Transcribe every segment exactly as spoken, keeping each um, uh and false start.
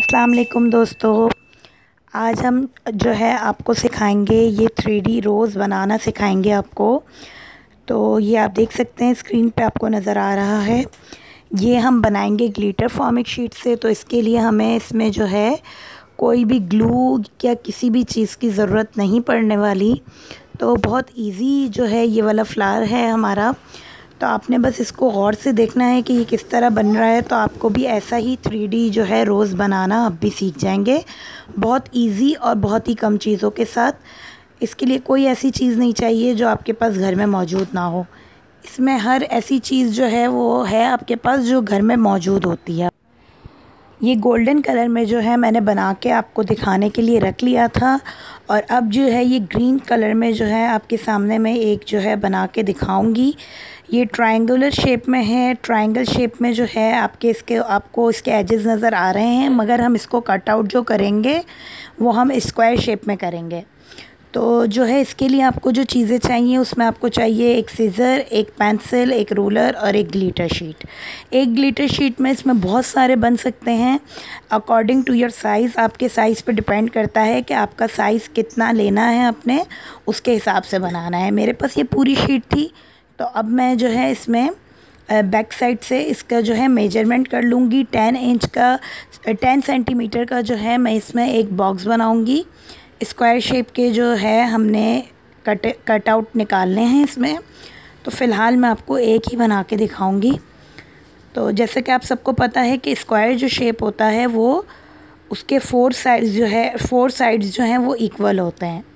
अस्सलाम वालेकुम दोस्तों। आज हम जो है आपको सिखाएंगे ये थ्री डी रोज़ बनाना सिखाएंगे आपको। तो ये आप देख सकते हैं स्क्रीन पे आपको नज़र आ रहा है। ये हम बनाएंगे ग्लिटर फॉर्मिक शीट से। तो इसके लिए हमें इसमें जो है कोई भी ग्लू या किसी भी चीज़ की ज़रूरत नहीं पड़ने वाली। तो बहुत इजी जो है ये वाला फ्लावर है हमारा। तो आपने बस इसको गौर से देखना है कि ये किस तरह बन रहा है। तो आपको भी ऐसा ही थ्री डी जो है रोज़ बनाना आप भी सीख जाएंगे, बहुत इजी और बहुत ही कम चीज़ों के साथ। इसके लिए कोई ऐसी चीज़ नहीं चाहिए जो आपके पास घर में मौजूद ना हो। इसमें हर ऐसी चीज़ जो है वो है आपके पास जो घर में मौजूद होती है। ये गोल्डन कलर में जो है मैंने बना के आपको दिखाने के लिए रख लिया था। और अब जो है ये ग्रीन कलर में जो है आपके सामने मैं एक जो है बना के दिखाऊंगी। ये ट्रायंगुलर शेप में है। ट्रायंगल शेप में जो है आपके इसके आपको इसके एजेस नज़र आ रहे हैं, मगर हम इसको कट आउट जो करेंगे वो हम स्क्वायर शेप में करेंगे। तो जो है इसके लिए आपको जो चीज़ें चाहिए उसमें आपको चाहिए एक सीज़र, एक पेंसिल, एक रूलर और एक ग्लिटर शीट। एक ग्लिटर शीट में इसमें बहुत सारे बन सकते हैं अकॉर्डिंग टू योर साइज़। आपके साइज़ पे डिपेंड करता है कि आपका साइज़ कितना लेना है, अपने उसके हिसाब से बनाना है। मेरे पास ये पूरी शीट थी, तो अब मैं जो है इसमें बैक साइड से इसका जो है मेजरमेंट कर लूँगी। टेन इंच का टेन सेंटीमीटर का जो है मैं इसमें एक बॉक्स बनाऊँगी। स्क्वायर शेप के जो है हमने कट कट आउट निकालने हैं इसमें। तो फ़िलहाल मैं आपको एक ही बना के दिखाऊंगी। तो जैसे कि आप सबको पता है कि स्क्वायर जो शेप होता है वो उसके फोर साइड्स जो है फोर साइड्स जो हैं वो इक्वल होते हैं।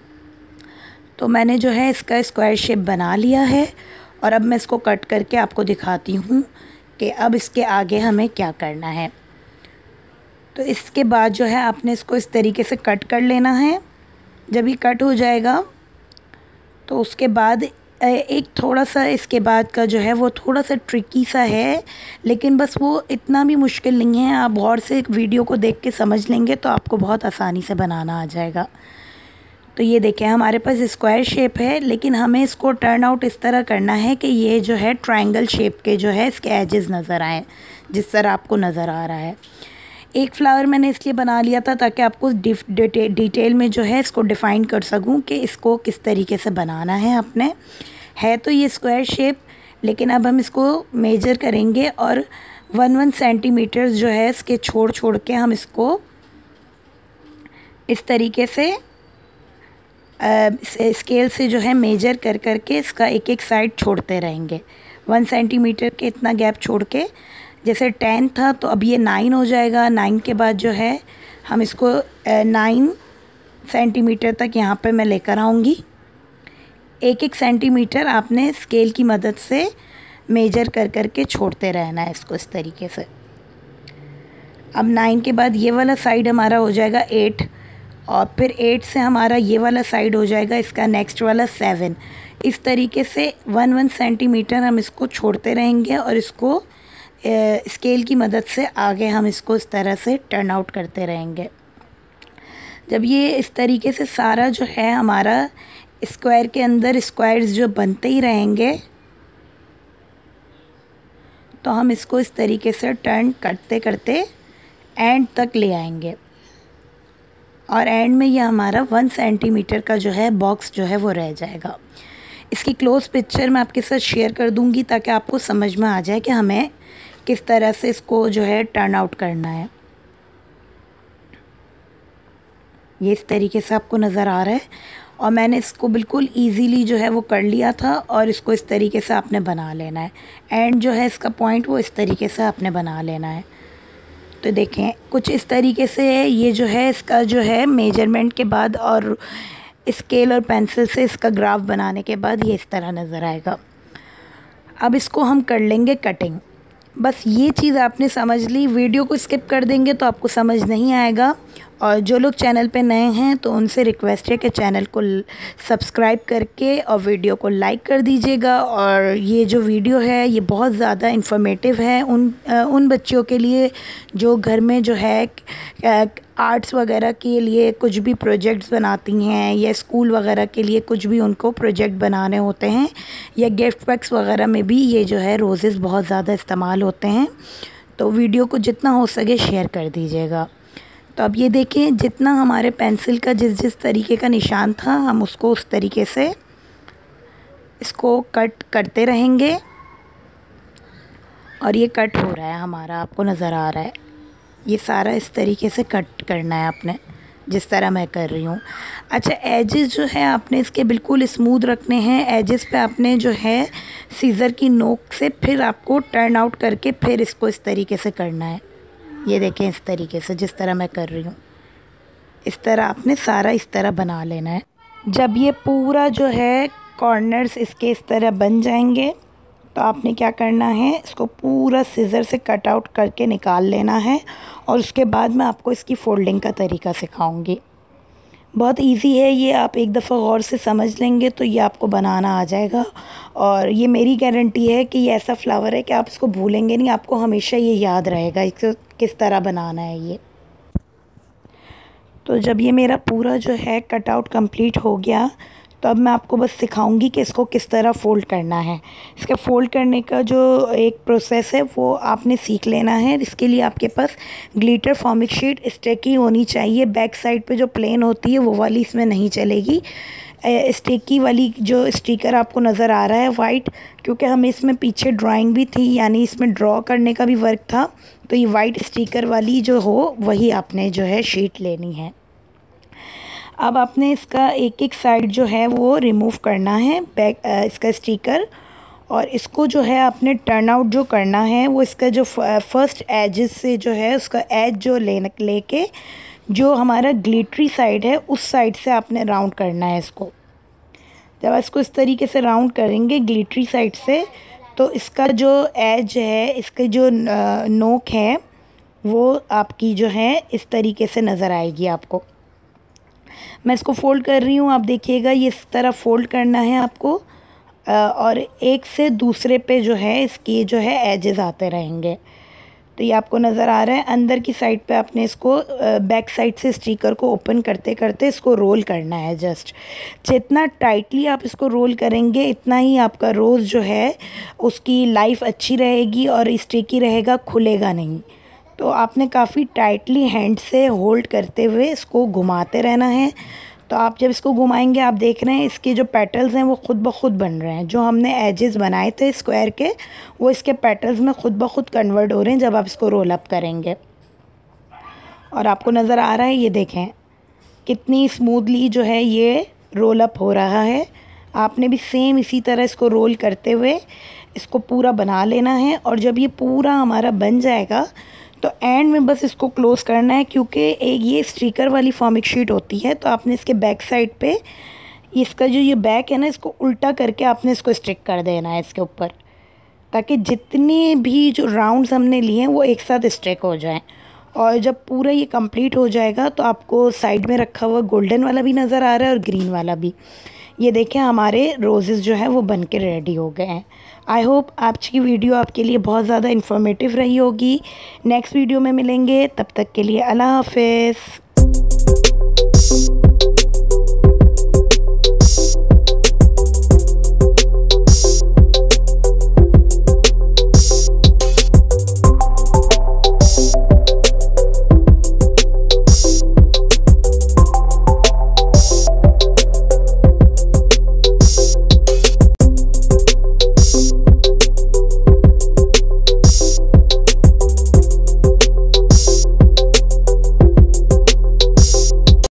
तो मैंने जो है इसका स्क्वायर शेप बना लिया है और अब मैं इसको कट करके आपको दिखाती हूँ कि अब इसके आगे हमें क्या करना है। तो इसके बाद जो है आपने इसको इस तरीके से कट कर लेना है। जब ये कट हो जाएगा तो उसके बाद एक थोड़ा सा इसके बाद का जो है वो थोड़ा सा ट्रिकी सा है, लेकिन बस वो इतना भी मुश्किल नहीं है। आप गौर से वीडियो को देख के समझ लेंगे तो आपको बहुत आसानी से बनाना आ जाएगा। तो ये देखें हमारे पास स्क्वायर शेप है, लेकिन हमें इसको टर्न आउट इस तरह करना है कि ये जो है ट्रायंगल शेप के जो है इसके एजेस नज़र आएँ, जिस तरह आपको नज़र आ रहा है। एक फ्लावर मैंने इसलिए बना लिया था ताकि आपको डिटे, डिटेल में जो है इसको डिफ़ाइन कर सकूं कि इसको किस तरीके से बनाना है अपने। है तो ये स्क्वायर शेप, लेकिन अब हम इसको मेजर करेंगे और वन वन सेंटीमीटर जो है इसके छोड़ छोड़ के हम इसको इस तरीके से आ, स्केल से जो है मेजर कर कर के इसका एक एक साइड छोड़ते रहेंगे। वन सेंटीमीटर के इतना गैप छोड़ के, जैसे टेन था तो अब ये नाइन हो जाएगा। नाइन के बाद जो है हम इसको नाइन सेंटीमीटर तक यहाँ पे मैं लेकर आऊँगी। एक एक सेंटीमीटर आपने स्केल की मदद से मेजर कर कर के छोड़ते रहना है इसको इस तरीके से। अब नाइन के बाद ये वाला साइड हमारा हो जाएगा एट, और फिर एट से हमारा ये वाला साइड हो जाएगा इसका नेक्स्ट वाला सेवन। इस तरीके से वन वन सेंटीमीटर हम इसको छोड़ते रहेंगे और इसको स्केल की मदद से आगे हम इसको इस तरह से टर्न आउट करते रहेंगे। जब ये इस तरीके से सारा जो है हमारा स्क्वायर के अंदर स्क्वायर्स जो बनते ही रहेंगे, तो हम इसको इस तरीके से टर्न करते करते एंड तक ले आएंगे। और एंड में ये हमारा वन सेंटीमीटर का जो है बॉक्स जो है वो रह जाएगा। इसकी क्लोज पिक्चर मैं आपके साथ शेयर कर दूँगी ताकि आपको समझ में आ जाए कि हमें किस तरह से इसको जो है टर्न आउट करना है। ये इस तरीके से आपको नज़र आ रहा है और मैंने इसको बिल्कुल इजीली जो है वो कर लिया था। और इसको इस तरीके से आपने बना लेना है। एंड जो है इसका पॉइंट वो इस तरीके से आपने बना लेना है। तो देखें कुछ इस तरीके से ये जो है इसका जो है मेजरमेंट के बाद और स्केल और पेंसिल से इसका ग्राफ बनाने के बाद ये इस तरह नज़र आएगा। अब इसको हम कर लेंगे कटिंग। बस ये चीज़ आपने समझ ली। वीडियो को स्किप कर देंगे तो आपको समझ नहीं आएगा। और जो लोग चैनल पे नए हैं तो उनसे रिक्वेस्ट है कि चैनल को सब्सक्राइब करके और वीडियो को लाइक कर दीजिएगा। और ये जो वीडियो है ये बहुत ज़्यादा इन्फॉर्मेटिव है उन उन बच्चियों के लिए जो घर में जो है आर्ट्स वगैरह के लिए कुछ भी प्रोजेक्ट्स बनाती हैं, या स्कूल वगैरह के लिए कुछ भी उनको प्रोजेक्ट बनाने होते हैं, या गिफ्ट पैक्स वगैरह में भी ये जो है रोज़ेज़ बहुत ज़्यादा इस्तेमाल होते हैं। तो वीडियो को जितना हो सके शेयर कर दीजिएगा। तो अब ये देखें, जितना हमारे पेंसिल का जिस जिस तरीके का निशान था हम उसको उस तरीके से इसको कट करते रहेंगे। और ये कट हो रहा है हमारा, आपको नज़र आ रहा है। ये सारा इस तरीके से कट करना है आपने, जिस तरह मैं कर रही हूँ। अच्छा, एजेस जो है आपने इसके बिल्कुल स्मूथ रखने हैं। एजेस पे आपने जो है सीज़र की नोक से फिर आपको टर्न आउट करके फिर इसको इस तरीके से करना है। ये देखें, इस तरीके से जिस तरह मैं कर रही हूँ, इस तरह आपने सारा इस तरह बना लेना है। जब ये पूरा जो है कॉर्नर्स इसके इस तरह बन जाएंगे तो आपने क्या करना है, इसको पूरा सीज़र से कट आउट करके निकाल लेना है। और उसके बाद मैं आपको इसकी फ़ोल्डिंग का तरीका सिखाऊंगी। बहुत इजी है ये, आप एक दफ़ा गौर से समझ लेंगे तो ये आपको बनाना आ जाएगा। और ये मेरी गारंटी है कि ये ऐसा फ्लावर है कि आप इसको भूलेंगे नहीं, आपको हमेशा ये याद रहेगा इसको किस तरह बनाना है ये। तो जब ये मेरा पूरा जो है कट आउट कंप्लीट हो गया तो अब मैं आपको बस सिखाऊंगी कि इसको किस तरह फ़ोल्ड करना है। इसका फ़ोल्ड करने का जो एक प्रोसेस है वो आपने सीख लेना है। इसके लिए आपके पास ग्लिटर फॉर्मिक शीट स्टिकी होनी चाहिए। बैक साइड पे जो प्लेन होती है वो वाली इसमें नहीं चलेगी। स्टिकी वाली जो स्टिकर आपको नज़र आ रहा है वाइट, क्योंकि हमें इसमें पीछे ड्राइंग भी थी, यानी इसमें ड्रॉ करने का भी वर्क था, तो ये वाइट स्टिकर वाली जो हो वही आपने जो है शीट लेनी है। अब आपने इसका एक एक साइड जो है वो रिमूव करना है, बैक इसका स्टिकर। और इसको जो है आपने टर्न आउट जो करना है वो इसका जो फर्स्ट एजेस से जो है उसका एज जो ले लेके जो हमारा ग्लिटरी साइड है उस साइड से आपने राउंड करना है इसको। जब इसको इस तरीके से राउंड करेंगे ग्लिटरी साइड से तो इसका जो एज है, इसके जो नोक है वो आपकी जो है इस तरीके से नज़र आएगी आपको। मैं इसको फ़ोल्ड कर रही हूँ, आप देखिएगा ये इस तरह फ़ोल्ड करना है आपको। और एक से दूसरे पे जो है इसकी जो है एजेस आते रहेंगे। तो ये आपको नज़र आ रहा है। अंदर की साइड पे आपने इसको बैक साइड से स्टिकर को ओपन करते करते इसको रोल करना है। जस्ट जितना टाइटली आप इसको रोल करेंगे इतना ही आपका रोज़ जो है उसकी लाइफ अच्छी रहेगी और स्टिकी रहेगा, खुलेगा नहीं। तो आपने काफ़ी टाइटली हैंड से होल्ड करते हुए इसको घुमाते रहना है। तो आप जब इसको घुमाएंगे आप देख रहे हैं इसके जो पेटल्स हैं वो ख़ुद ब खुद बन रहे हैं। जो हमने एजेस बनाए थे स्क्वायर के वो इसके पेटल्स में ख़ुद ब खुद कन्वर्ट हो रहे हैं जब आप इसको रोल अप करेंगे। और आपको नज़र आ रहा है, ये देखें कितनी स्मूथली जो है ये रोल अप हो रहा है। आपने भी सेम इसी तरह इसको रोल करते हुए इसको पूरा बना लेना है। और जब ये पूरा हमारा बन जाएगा तो एंड में बस इसको क्लोज़ करना है, क्योंकि एक ये स्टिकर वाली फॉर्मिक शीट होती है तो आपने इसके बैक साइड पे इसका जो ये बैक है ना इसको उल्टा करके आपने इसको स्टिक कर देना है इसके ऊपर, ताकि जितने भी जो राउंड्स हमने लिए हैं वो एक साथ स्टिक हो जाएं। और जब पूरा ये कंप्लीट हो जाएगा तो आपको साइड में रखा हुआ गोल्डन वाला भी नज़र आ रहा है और ग्रीन वाला भी। ये देखें हमारे रोज़ेस जो है वो बन के रेडी हो गए हैं। आई होप आज की वीडियो आपके लिए बहुत ज़्यादा इन्फॉर्मेटिव रही होगी। नेक्स्ट वीडियो में मिलेंगे, तब तक के लिए अल्लाह हाफ़िज़।